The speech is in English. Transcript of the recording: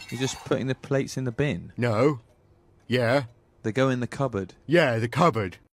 You're just putting the plates in the bin. No. Yeah. They go in the cupboard. Yeah, the cupboard.